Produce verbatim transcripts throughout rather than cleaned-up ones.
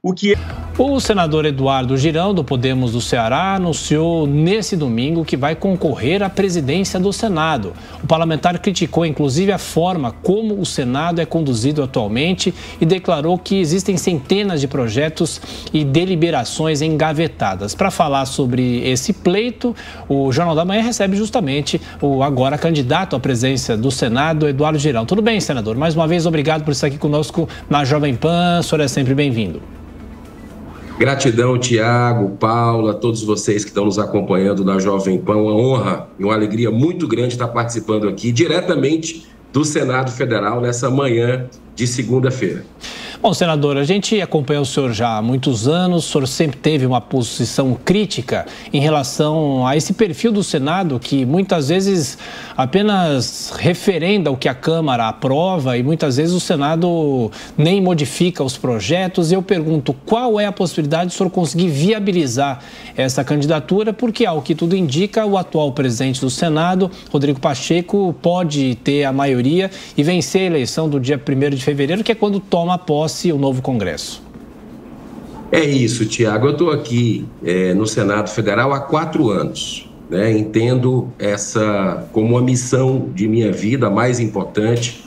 o que... O senador Eduardo Girão, do Podemos do Ceará, anunciou nesse domingo que vai concorrer à presidência do Senado. O parlamentar criticou, inclusive, a forma como o Senado é conduzido atualmente e declarou que existem centenas de projetos e deliberações engavetadas. Para falar sobre esse pleito, o Jornal da Manhã recebe justamente o agora candidato à presidência do Senado, Eduardo Girão. Tudo bem, senador? Mais uma vez, obrigado por estar aqui conosco na Jovem Pan. O senhor é sempre bem-vindo. Gratidão, Tiago, Paula, todos vocês que estão nos acompanhando na Jovem Pan. Uma honra e uma alegria muito grande estar participando aqui diretamente do Senado Federal nessa manhã de segunda-feira. Bom, senador, a gente acompanha o senhor já há muitos anos, o senhor sempre teve uma posição crítica em relação a esse perfil do Senado que muitas vezes apenas referenda o que a Câmara aprova e muitas vezes o Senado nem modifica os projetos. Eu pergunto, qual é a possibilidade de o senhor conseguir viabilizar essa candidatura? Porque, ao que tudo indica, o atual presidente do Senado, Rodrigo Pacheco, pode ter a maioria e vencer a eleição do dia primeiro de fevereiro, que é quando toma posse o novo Congresso. É isso, Tiago. Eu estou aqui é, no Senado Federal há quatro anos. Né? Entendo essa como uma missão de minha vida mais importante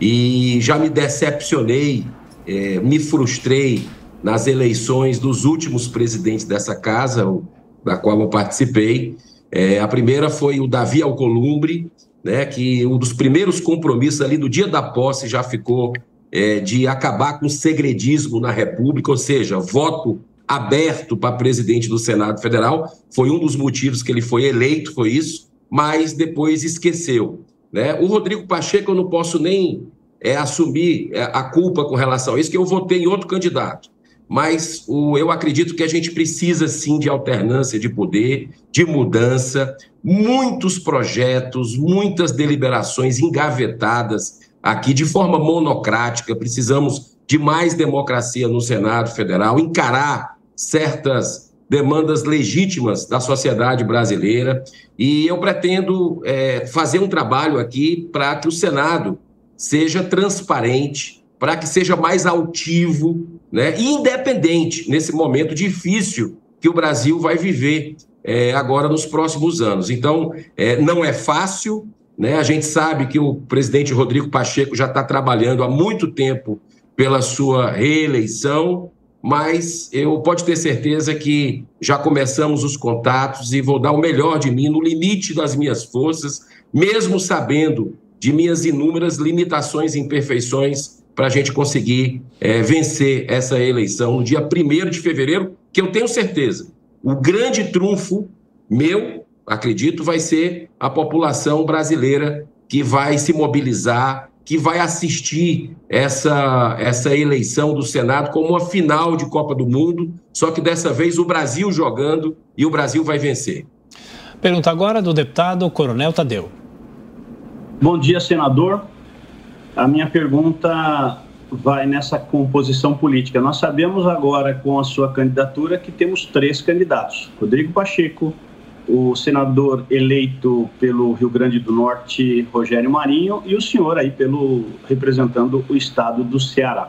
e já me decepcionei, é, me frustrei nas eleições dos últimos presidentes dessa casa, da qual eu participei. É, a primeira foi o Davi Alcolumbre, né, que um dos primeiros compromissos ali do dia da posse já ficou É, de acabar com o segredismo na República, ou seja, voto aberto para presidente do Senado Federal. Foi um dos motivos que ele foi eleito, foi isso, mas depois esqueceu. Né? O Rodrigo Pacheco, eu não posso nem é, assumir é, a culpa com relação a isso, que eu votei em outro candidato. Mas o, eu acredito que a gente precisa, sim, de alternância de poder, de mudança, muitos projetos, muitas deliberações engavetadas aqui de forma monocrática. Precisamos de mais democracia no Senado Federal, encarar certas demandas legítimas da sociedade brasileira e eu pretendo é, fazer um trabalho aqui para que o Senado seja transparente, para que seja mais altivo, né, e independente nesse momento difícil que o Brasil vai viver é, agora nos próximos anos. Então, é, não é fácil, né? A gente sabe que o presidente Rodrigo Pacheco já está trabalhando há muito tempo pela sua reeleição, mas eu pode ter certeza que já começamos os contatos e vou dar o melhor de mim no limite das minhas forças, mesmo sabendo de minhas inúmeras limitações e imperfeições, para a gente conseguir é, vencer essa eleição no dia primeiro de fevereiro, que eu tenho certeza, o grande trunfo meu, acredito, vai ser a população brasileira que vai se mobilizar, que vai assistir essa, essa eleição do Senado como uma final de Copa do Mundo, só que dessa vez o Brasil jogando e o Brasil vai vencer. Pergunta agora do deputado Coronel Tadeu. Bom dia, senador. A minha pergunta vai nessa composição política. Nós sabemos agora, com a sua candidatura, que temos três candidatos. Rodrigo Pacheco, o senador eleito pelo Rio Grande do Norte, Rogério Marinho, e o senhor aí pelo, representando o estado do Ceará.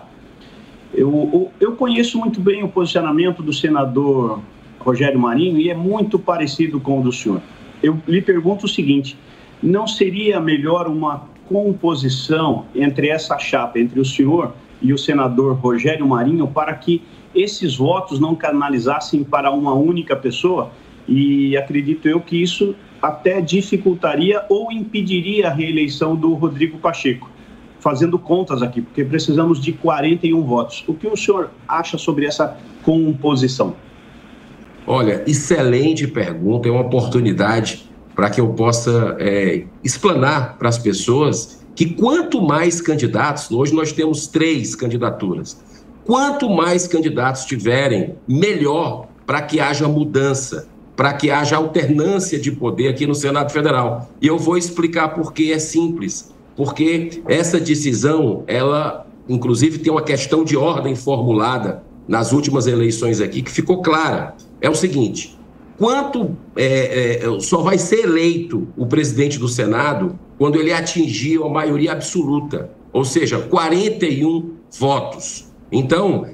Eu, eu conheço muito bem o posicionamento do senador Rogério Marinho e é muito parecido com o do senhor. Eu lhe pergunto o seguinte, não seria melhor uma composição entre essa chapa, entre o senhor e o senador Rogério Marinho, para que esses votos não canalizassem para uma única pessoa? E acredito eu que isso até dificultaria ou impediria a reeleição do Rodrigo Pacheco. Fazendo contas aqui, porque precisamos de quarenta e um votos. O que o senhor acha sobre essa composição? Olha, excelente pergunta, é uma oportunidade para que eu possa é, explanar para as pessoas que quanto mais candidatos, hoje nós temos três candidaturas, quanto mais candidatos tiverem, melhor para que haja mudança, para que haja alternância de poder aqui no Senado Federal. E eu vou explicar por que é simples. Porque essa decisão, ela, inclusive, tem uma questão de ordem formulada nas últimas eleições aqui, que ficou clara. É o seguinte, quanto é, é, só vai ser eleito o presidente do Senado quando ele atingir a maioria absoluta, ou seja, quarenta e um votos. Então,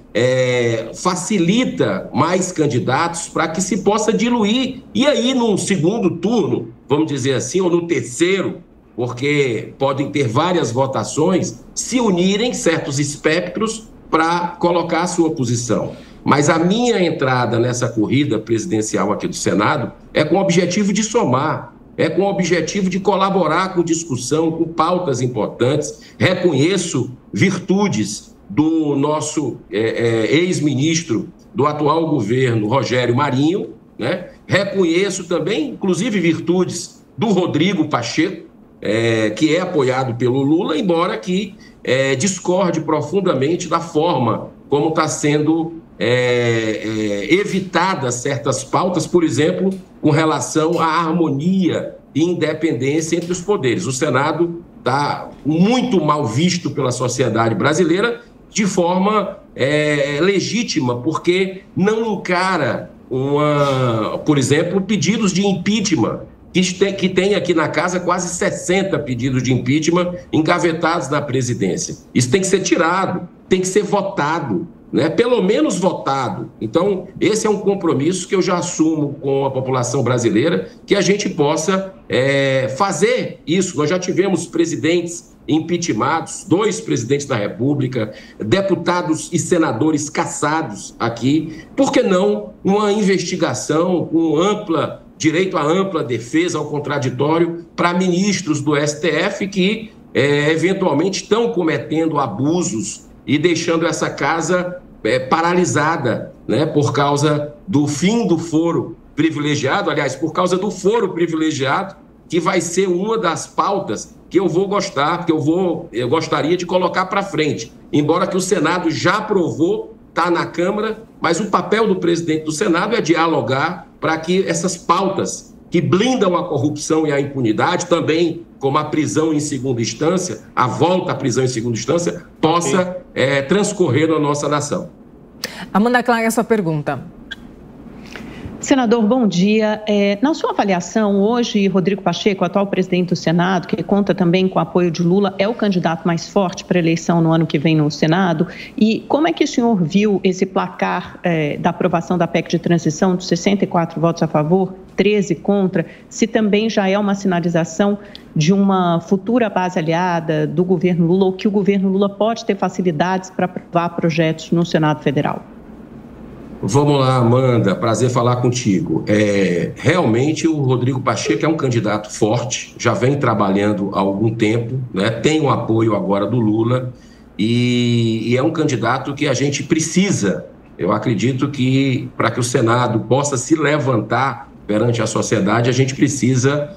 é, facilita mais candidatos para que se possa diluir. E aí, num segundo turno, vamos dizer assim, ou no terceiro, porque podem ter várias votações, se unirem certos espectros para colocar a sua posição. Mas a minha entrada nessa corrida presidencial aqui do Senado é com o objetivo de somar, é com o objetivo de colaborar com discussão, com pautas importantes. Reconheço virtudes do nosso é, é, ex-ministro do atual governo, Rogério Marinho, né? Reconheço também, inclusive, virtudes do Rodrigo Pacheco, é, que é apoiado pelo Lula, embora que é, discorde profundamente da forma como está sendo é, é, evitadas certas pautas, por exemplo, com relação à harmonia e independência entre os poderes. O Senado está muito mal visto pela sociedade brasileira, de forma é, legítima, porque não encara, uma, por exemplo, pedidos de impeachment, que tem, que tem aqui na casa quase sessenta pedidos de impeachment engavetados na presidência. Isso tem que ser tirado, tem que ser votado, né? Pelo menos votado. Então, esse é um compromisso que eu já assumo com a população brasileira, que a gente possa é, fazer isso. Nós já tivemos presidentes impeachmentados, dois presidentes da República, deputados e senadores caçados aqui. Por que não uma investigação com ampla, direito à ampla defesa ao contraditório para ministros do S T F que é, eventualmente estão cometendo abusos e deixando essa casa é, paralisada, né, por causa do fim do foro privilegiado, aliás, por causa do foro privilegiado, que vai ser uma das pautas que eu vou gostar, que eu, vou, eu gostaria de colocar para frente. Embora que o Senado já aprovou, está na Câmara, mas o papel do presidente do Senado é dialogar para que essas pautas que blindam a corrupção e a impunidade, também como a prisão em segunda instância, a volta à prisão em segunda instância, possa é, transcorrer na nossa nação. Amanda Klein, a sua pergunta. Senador, bom dia. É, na sua avaliação, hoje, Rodrigo Pacheco, atual presidente do Senado, que conta também com o apoio de Lula, é o candidato mais forte para a eleição no ano que vem no Senado? E como é que o senhor viu esse placar é, da aprovação da P E C de transição, de sessenta e quatro votos a favor, treze contra, se também já é uma sinalização de uma futura base aliada do governo Lula, ou que o governo Lula pode ter facilidades para aprovar projetos no Senado Federal? Vamos lá, Amanda, prazer falar contigo. É, realmente o Rodrigo Pacheco é um candidato forte, já vem trabalhando há algum tempo, né? Tem o apoio agora do Lula e, e é um candidato que a gente precisa. Eu acredito que para que o Senado possa se levantar perante a sociedade, a gente precisa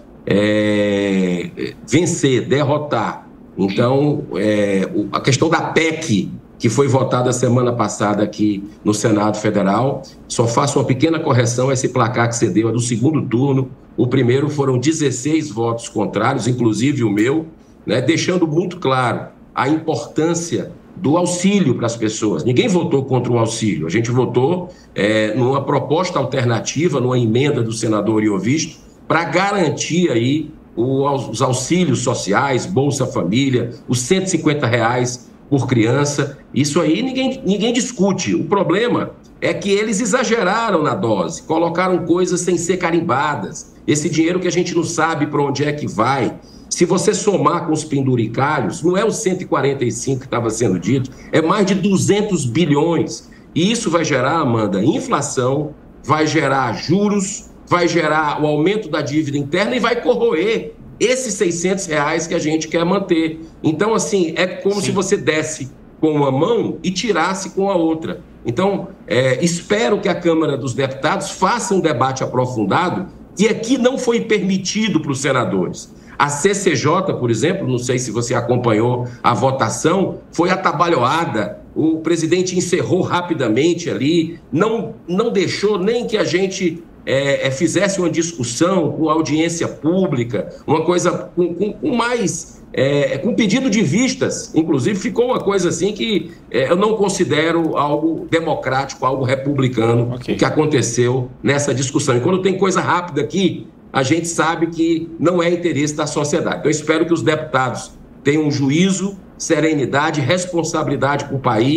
é, vencer, derrotar. Então, é, a questão da P E C, que foi votada semana passada aqui no Senado Federal, só faço uma pequena correção, esse placar que cedeu é do segundo turno. O primeiro foram dezesseis votos contrários, inclusive o meu, né, deixando muito claro a importância do auxílio para as pessoas. Ninguém votou contra o auxílio, a gente votou é, numa proposta alternativa, numa emenda do senador Iovisto, para garantir aí os auxílios sociais, Bolsa Família, os cento e cinquenta reais por criança. Isso aí ninguém, ninguém discute. O problema é que eles exageraram na dose, colocaram coisas sem ser carimbadas. Esse dinheiro que a gente não sabe para onde é que vai. Se você somar com os penduricalhos, não é os cento e quarenta e cinco que estava sendo dito, é mais de duzentos bilhões. E isso vai gerar, Amanda, inflação, vai gerar juros, vai gerar o aumento da dívida interna e vai corroer esses seiscentos reais que a gente quer manter. Então, assim, é como Sim. se você desse com uma mão e tirasse com a outra. Então, é, espero que a Câmara dos Deputados faça um debate aprofundado, e aqui não foi permitido para os senadores. A C C J, por exemplo, não sei se você acompanhou a votação, foi atabalhoada. O presidente encerrou rapidamente ali, não, não deixou nem que a gente é, é, fizesse uma discussão com audiência pública, uma coisa com, com, com mais... É, com pedido de vistas, inclusive ficou uma coisa assim que é, eu não considero algo democrático, algo republicano, okay. o que aconteceu nessa discussão. E quando tem coisa rápida aqui, a gente sabe que não é interesse da sociedade. Então, eu espero que os deputados tenham juízo, serenidade, responsabilidade com o país,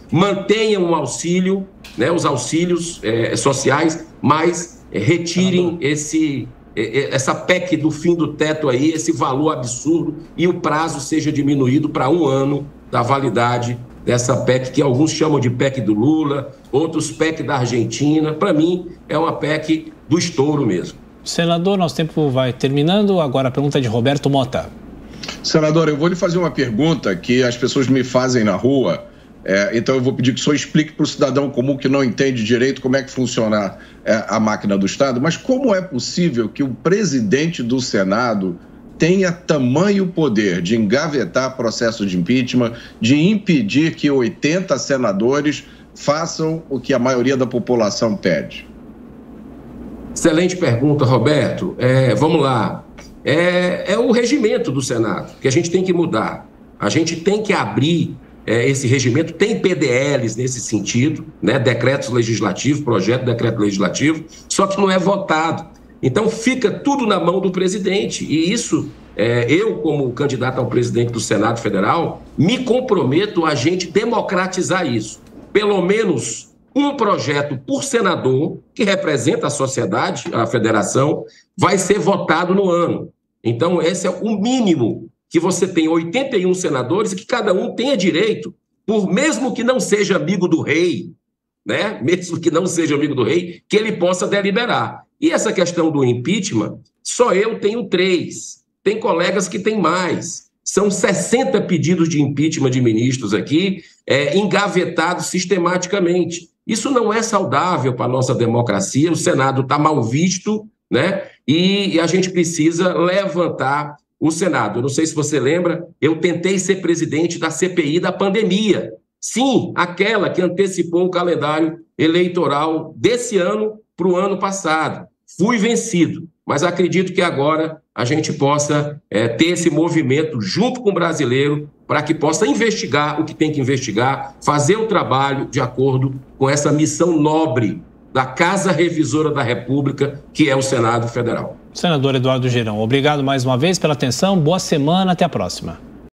mantenham o auxílio, né, os auxílios é, sociais, mas é, retirem esse, é, essa P E C do fim do teto aí, esse valor absurdo, e o prazo seja diminuído para um ano da validade dessa P E C, que alguns chamam de P E C do Lula, outros P E C da Argentina. Para mim, é uma P E C do estouro mesmo. Senador, nosso tempo vai terminando. Agora a pergunta é de Roberto Mota. Senador, eu vou lhe fazer uma pergunta que as pessoas me fazem na rua, é, então eu vou pedir que o senhor explique para o cidadão comum que não entende direito como é que funciona é, a máquina do Estado, mas como é possível que o presidente do Senado tenha tamanho poder de engavetar processo de impeachment, de impedir que oitenta senadores façam o que a maioria da população pede? Excelente pergunta, Roberto. É, vamos lá. É, é o regimento do Senado que a gente tem que mudar. A gente tem que abrir é, esse regimento. Tem P D Ls nesse sentido, né? Decretos legislativos, projeto de decreto legislativo, só que não é votado. Então fica tudo na mão do presidente. E isso, é, eu como candidato ao presidente do Senado Federal, me comprometo a gente democratizar isso. Pelo menos um projeto por senador, que representa a sociedade, a federação, vai ser votado no ano. Então, esse é o mínimo, que você tem oitenta e um senadores e que cada um tenha direito, por mesmo que não seja amigo do rei, né? Mesmo que não seja amigo do rei, que ele possa deliberar. E essa questão do impeachment, só eu tenho três. Tem colegas que têm mais. São sessenta pedidos de impeachment de ministros aqui, é, engavetados sistematicamente. Isso não é saudável para a nossa democracia, o Senado está mal visto, né? E, e a gente precisa levantar o Senado. Eu não sei se você lembra, eu tentei ser presidente da C P I da pandemia. Sim, aquela que antecipou o calendário eleitoral desse ano para o ano passado. Fui vencido, mas acredito que agora a gente possa é, ter esse movimento junto com o brasileiro para que possa investigar o que tem que investigar, fazer o trabalho de acordo com essa missão nobre da Casa Revisora da República, que é o Senado Federal. Senador Eduardo Girão, obrigado mais uma vez pela atenção, boa semana, até a próxima.